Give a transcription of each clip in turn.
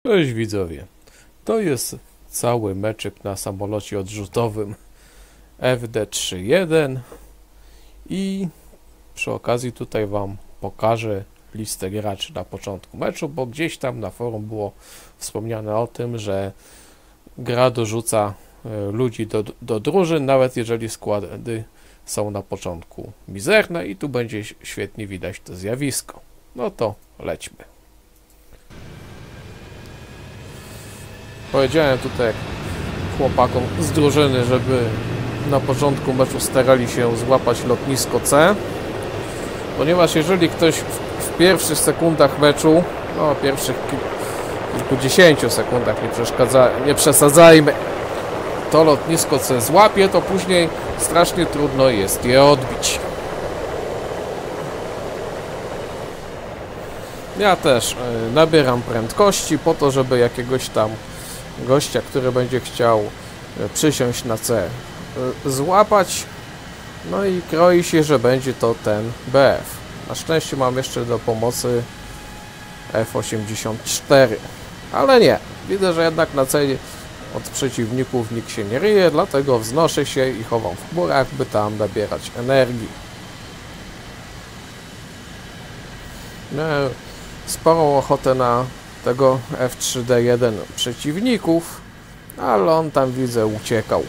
Cześć widzowie, to jest cały meczek na samolocie odrzutowym FD-31 i przy okazji tutaj wam pokażę listę graczy na początku meczu, bo gdzieś tam na forum było wspomniane o tym, że gra dorzuca ludzi do drużyn, nawet jeżeli składy są na początku mizerne i tu będzie świetnie widać to zjawisko. No to lećmy. Powiedziałem tutaj chłopakom z drużyny, żeby na początku meczu starali się złapać lotnisko C, ponieważ jeżeli ktoś w pierwszych sekundach meczu, no pierwszych kilkudziesięciu sekundach, nie przesadzajmy, to lotnisko C złapie, to później strasznie trudno jest je odbić. Ja też nabieram prędkości po to, żeby jakiegoś tam gościa, który będzie chciał przysiąść na C, złapać. No i kroi się, że będzie to ten BF. Na szczęście mam jeszcze do pomocy F-84. Ale nie, widzę, że jednak na C od przeciwników nikt się nie ryje, dlatego wznoszę się i chowam w chmurach, by tam nabierać energii. Miałem sporą ochotę na tego F3D1 przeciwników, ale on tam, widzę, uciekał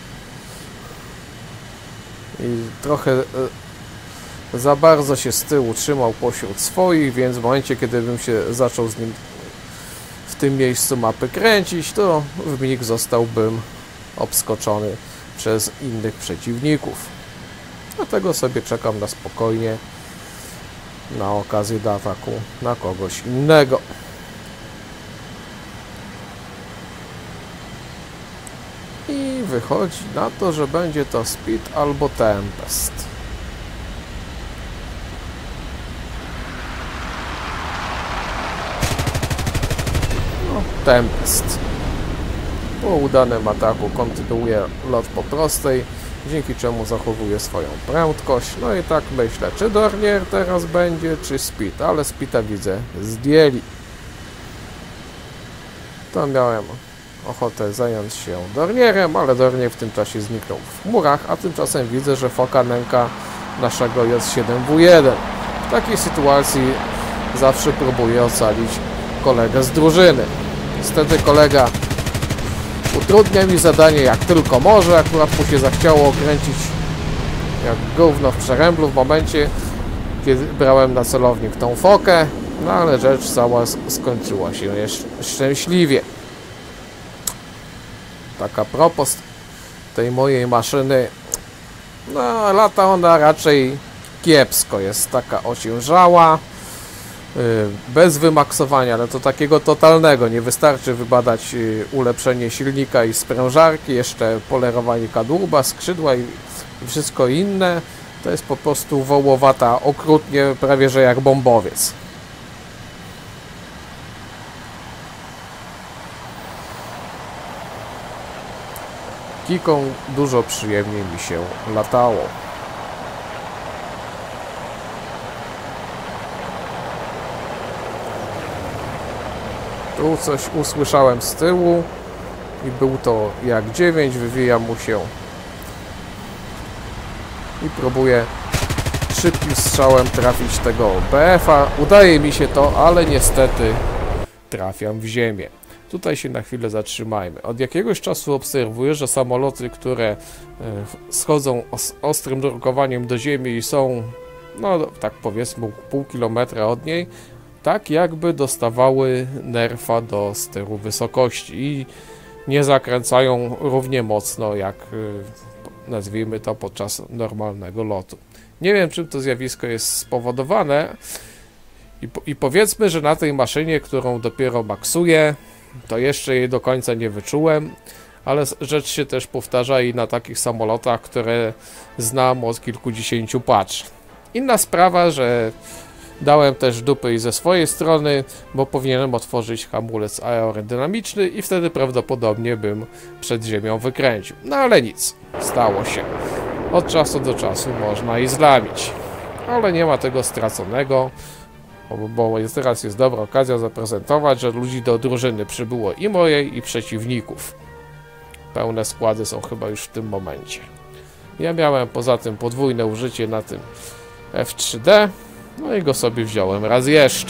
i trochę za bardzo się z tyłu trzymał pośród swoich, więc w momencie, kiedy bym się zaczął z nim w tym miejscu mapy kręcić, to w mig zostałbym obskoczony przez innych przeciwników. Dlatego sobie czekam na spokojnie, na okazję do ataku na kogoś innego. I wychodzi na to, że będzie to Speed albo Tempest. No, Tempest. Po udanym ataku kontynuuje lot po prostej, dzięki czemu zachowuje swoją prędkość. No i tak myślę, czy Dornier teraz będzie, czy Speed, ale Speeda widzę zdjęli. To miałem ochotę zająć się Dornierem, ale Dornier w tym czasie zniknął w chmurach, a tymczasem widzę, że foka nęka naszego J7W1. W takiej sytuacji zawsze próbuję ocalić kolegę z drużyny. Niestety kolega utrudnia mi zadanie jak tylko może, akurat mu się zachciało okręcić jak gówno w przeręblu w momencie, kiedy brałem na celownik tą fokę, no ale rzecz cała skończyła się szczęśliwie. Taka propos tej mojej maszyny, no lata ona raczej kiepsko, jest taka ociężała, bez wymaksowania, ale to takiego totalnego, nie wystarczy wybadać ulepszenie silnika i sprężarki, jeszcze polerowanie kadłuba, skrzydła i wszystko inne, to jest po prostu wołowata okrutnie, prawie że jak bombowiec. Kiką dużo przyjemniej mi się latało. Tu coś usłyszałem z tyłu i był to jak 9, wywija mu się i próbuję szybkim strzałem trafić tego BF-a. Udaje mi się to, ale niestety trafiam w ziemię. Tutaj się na chwilę zatrzymajmy. Od jakiegoś czasu obserwuję, że samoloty, które schodzą ostrym nurkowaniem do ziemi i są, no tak powiedzmy, pół kilometra od niej, tak jakby dostawały nerfa do steru wysokości i nie zakręcają równie mocno jak, nazwijmy to, podczas normalnego lotu. Nie wiem, czym to zjawisko jest spowodowane i powiedzmy, że na tej maszynie, którą dopiero maksuję, to jeszcze jej do końca nie wyczułem, ale rzecz się też powtarza i na takich samolotach, które znam od kilkudziesięciu patch. Inna sprawa, że dałem też dupy i ze swojej strony, bo powinienem otworzyć hamulec aerodynamiczny i wtedy prawdopodobnie bym przed ziemią wykręcił. No ale nic, stało się. Od czasu do czasu można i zlamić, ale nie ma tego straconego. bo teraz jest dobra okazja zaprezentować, że ludzi do drużyny przybyło i mojej, i przeciwników. Pełne składy są chyba już w tym momencie. Ja miałem poza tym podwójne użycie na tym F3D, no i go sobie wziąłem raz jeszcze.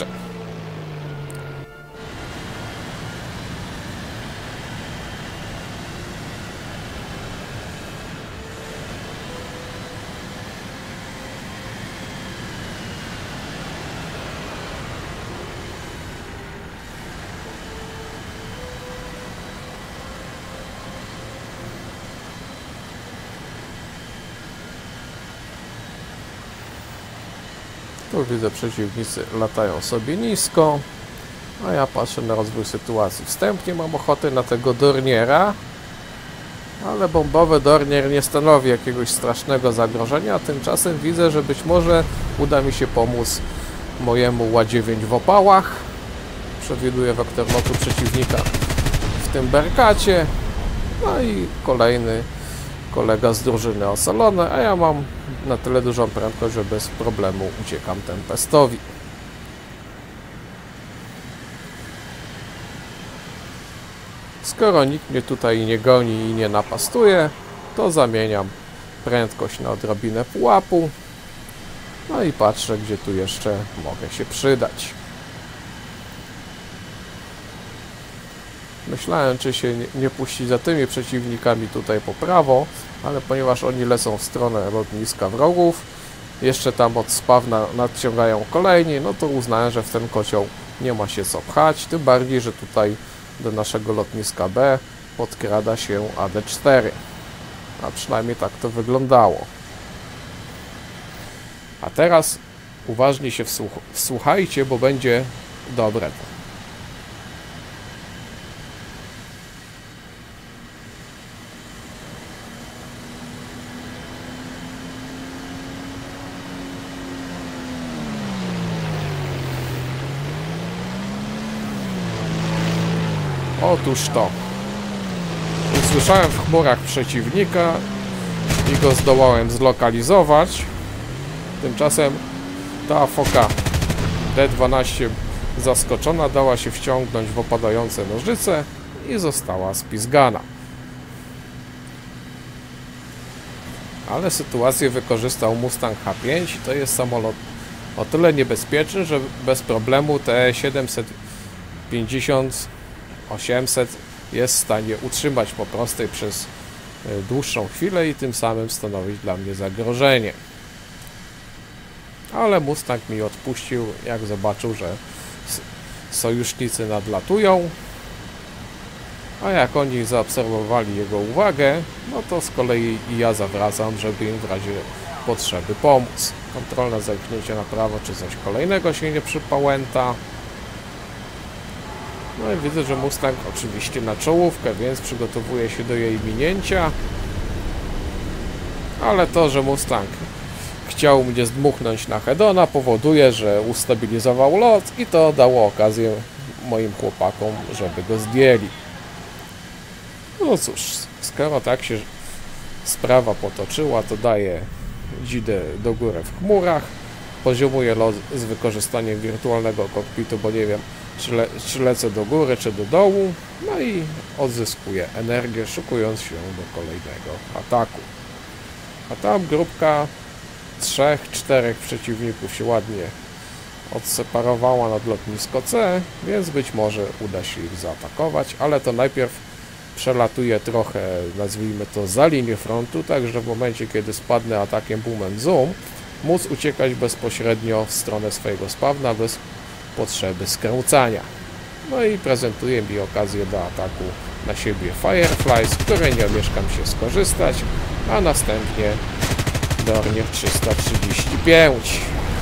Tu widzę, przeciwnicy latają sobie nisko, a ja patrzę na rozwój sytuacji. Wstępnie mam ochotę na tego Dorniera, ale bombowy Dornier nie stanowi jakiegoś strasznego zagrożenia, a tymczasem widzę, że być może uda mi się pomóc mojemu Ła-9 w opałach. Przewiduję wektor lotu przeciwnika w tym berkacie, no i kolejny kolega z drużyny osalony, a ja mam na tyle dużą prędkość, że bez problemu uciekam Tempestowi. Skoro nikt mnie tutaj nie goni i nie napastuje, to zamieniam prędkość na odrobinę pułapu, no i patrzę, gdzie tu jeszcze mogę się przydać. Myślałem, czy się nie puścić za tymi przeciwnikami tutaj po prawo, ale ponieważ oni lecą w stronę lotniska wrogów, jeszcze tam od spawna nadciągają kolejni, no to uznałem, że w ten kocioł nie ma się co pchać, tym bardziej, że tutaj do naszego lotniska B podkrada się AD-4, a przynajmniej tak to wyglądało. A teraz uważnie się wsłuchajcie, bo będzie dobre. Otóż to. Usłyszałem w chmurach przeciwnika i go zdołałem zlokalizować. Tymczasem ta foka D-12 zaskoczona dała się wciągnąć w opadające nożyce i została spizgana. Ale sytuację wykorzystał Mustang H5 i to jest samolot o tyle niebezpieczny, że bez problemu T-750 800 jest w stanie utrzymać po prostej przez dłuższą chwilę i tym samym stanowić dla mnie zagrożenie. Ale Mustang mi odpuścił, jak zobaczył, że sojusznicy nadlatują, a jak oni zaobserwowali jego uwagę, no to z kolei i ja zawracam, żeby im w razie potrzeby pomóc. Kontrolne zerknięcie na prawo, czy coś kolejnego się nie przypałęta. No i widzę, że Mustang oczywiście na czołówkę, więc przygotowuje się do jej minięcia. Ale to, że Mustang chciał mnie zdmuchnąć na head-ona, powoduje, że ustabilizował lot i to dało okazję moim chłopakom, żeby go zdjęli. No cóż, skoro tak się sprawa potoczyła, to daję dzidę do góry w chmurach, poziomuję lot z wykorzystaniem wirtualnego kokpitu, bo nie wiem, czy lecę do góry, czy do dołu, no i odzyskuję energię, szykując się do kolejnego ataku. A tam grupka 3-4 przeciwników się ładnie odseparowała nad lotnisko C, więc być może uda się ich zaatakować, ale to najpierw przelatuję trochę, nazwijmy to, za linię frontu, tak że w momencie, kiedy spadnę atakiem boom and zoom, móc uciekać bezpośrednio w stronę swojego spawna bez potrzeby skręcania. No i prezentuje mi okazję do ataku na siebie Firefly, z której nie omieszkam się skorzystać, a następnie Dornier 335.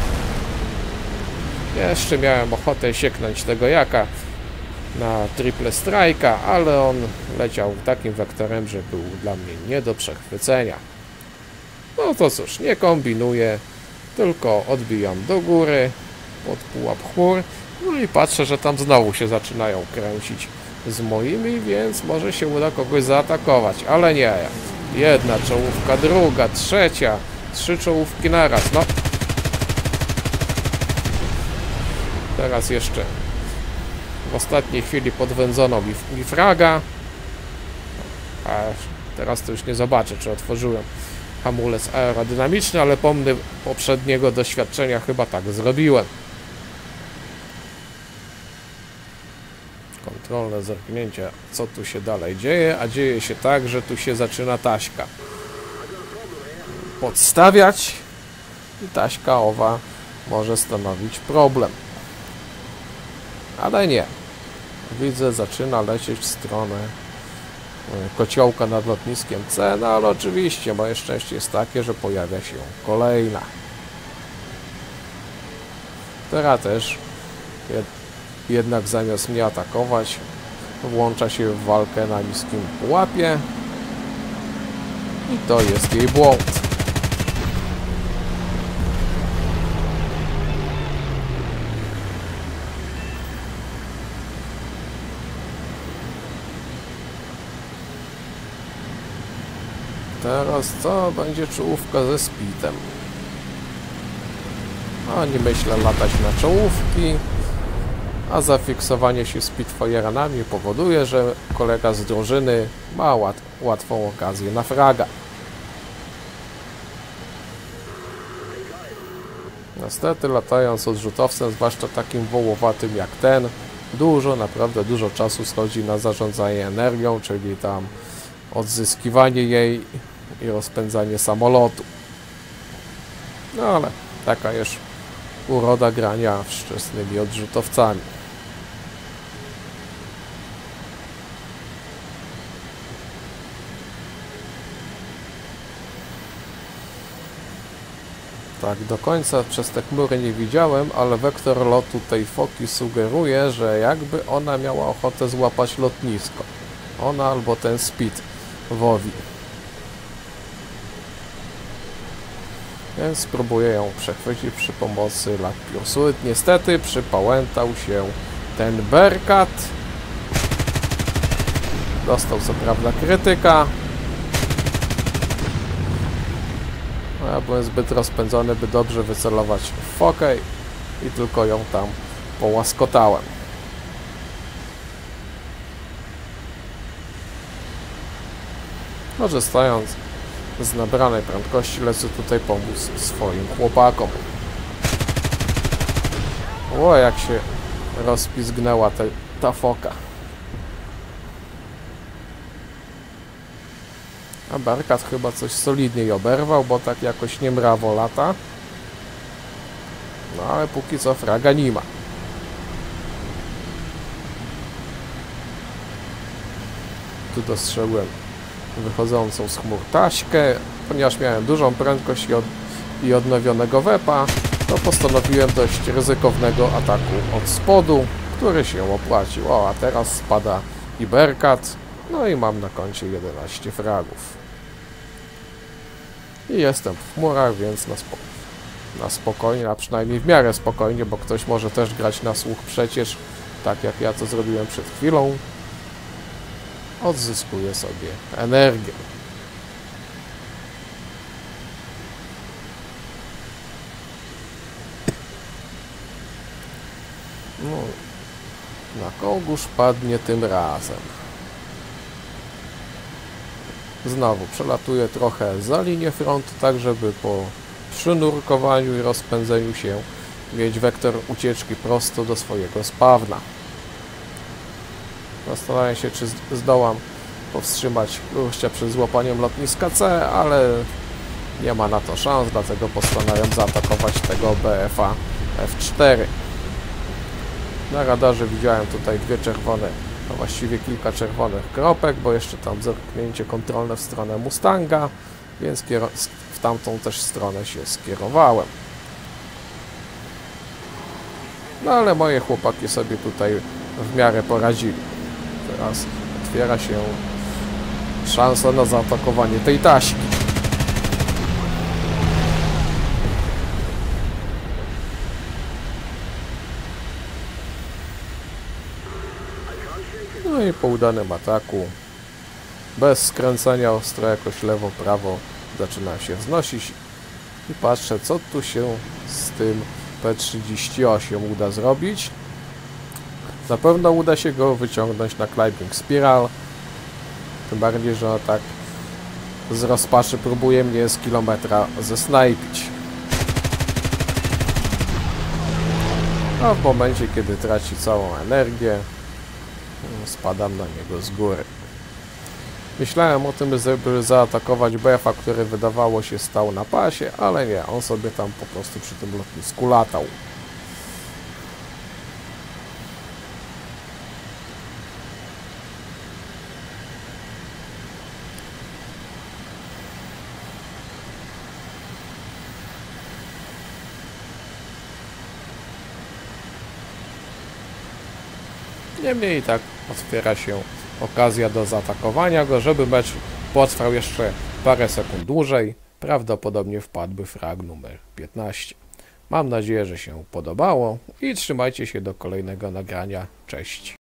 Jeszcze miałem ochotę sieknąć tego jaka na triple strike'a, ale on leciał takim wektorem, że był dla mnie nie do przechwycenia. No to cóż, nie kombinuję, tylko odbijam do góry pod pułap chmur, no i patrzę, że tam znowu się zaczynają kręcić z moimi, więc może się uda kogoś zaatakować, ale nie. Jedna czołówka, druga, trzecia, 3 czołówki naraz, no. Teraz jeszcze w ostatniej chwili podwędzono mi fraga. A teraz to już nie zobaczę, czy otworzyłem hamulec aerodynamiczny, ale pomny poprzedniego doświadczenia chyba tak zrobiłem. Kontrolne zerknięcie, co tu się dalej dzieje, a dzieje się tak, że tu się zaczyna taśka podstawiać i taśka owa może stanowić problem. Ale nie. Widzę, zaczyna lecieć w stronę kociołka nad lotniskiem C, no ale oczywiście moje szczęście jest takie, że pojawia się kolejna. Teraz też jednak zamiast mnie atakować, włącza się w walkę na niskim pułapie i to jest jej błąd. Teraz co będzie czołówka ze Spitem? No nie myślę latać na czołówki, a zafiksowanie się Spitfire'ami powoduje, że kolega z drużyny ma łatwą okazję na fraga. Niestety latając odrzutowcem, zwłaszcza takim wołowatym jak ten, naprawdę dużo czasu schodzi na zarządzanie energią, czyli tam odzyskiwanie jej i rozpędzanie samolotu. No ale taka już uroda grania wczesnymi odrzutowcami. Tak, do końca przez te chmury nie widziałem, ale wektor lotu tej foki sugeruje, że jakby ona miała ochotę złapać lotnisko. Ona albo ten Spit Wowi. Więc spróbuję ją przechwycić przy pomocy lat Pursuit. Niestety przypałętał się ten Bearcat. Dostał co prawda krytyka. No, ja byłem zbyt rozpędzony, by dobrze wycelować w fokę i tylko ją tam połaskotałem. Korzystając z nabranej prędkości, lecę tutaj pomóc swoim chłopakom. O, jak się rozpizgnęła ta foka. A Bearcat chyba coś solidniej oberwał, bo tak jakoś niemrawo lata. No ale póki co fraga nie ma. Tu dostrzegłem wychodzącą z chmur taśkę. Ponieważ miałem dużą prędkość i odnowionego wepa, to postanowiłem dość ryzykownego ataku od spodu, który się opłacił. O, a teraz spada i Bearcat. No i mam na koncie 11 fragów. I jestem w chmurach, więc na spokojnie, a przynajmniej w miarę spokojnie, bo ktoś może też grać na słuch przecież, tak jak ja to zrobiłem przed chwilą. Odzyskuję sobie energię. No, na kogóż padnie tym razem. Znowu przelatuję trochę za linię frontu, tak żeby po przynurkowaniu i rozpędzeniu się mieć wektor ucieczki prosto do swojego spawna. Zastanawiam się, czy zdołam powstrzymać gościa przed złapaniem lotniska C, ale nie ma na to szans, dlatego postanawiam zaatakować tego BF-a F4. Na radarze widziałem tutaj dwie czerwone, a właściwie kilka czerwonych kropek, bo jeszcze tam zerknięcie kontrolne w stronę Mustanga, więc w tamtą też stronę się skierowałem. No ale moje chłopaki sobie tutaj w miarę poradzili. Teraz otwiera się szansa na zaatakowanie tej taśki. No i po udanym ataku, bez skręcania ostro jakoś lewo, prawo, zaczyna się wznosić i patrzę, co tu się z tym P38 uda zrobić. Na pewno uda się go wyciągnąć na Climbing Spiral. Tym bardziej, że on tak z rozpaczy próbuje mnie z kilometra zesnajpić. A w momencie, kiedy traci całą energię, spadam na niego z góry. Myślałem o tym, żeby zaatakować BF-a, który wydawało się stał na pasie, ale nie, on sobie tam po prostu przy tym lotnisku latał. Niemniej i tak otwiera się okazja do zaatakowania go, żeby mecz potrwał jeszcze parę sekund dłużej. Prawdopodobnie wpadłby frag numer 15. Mam nadzieję, że się podobało i trzymajcie się do kolejnego nagrania. Cześć.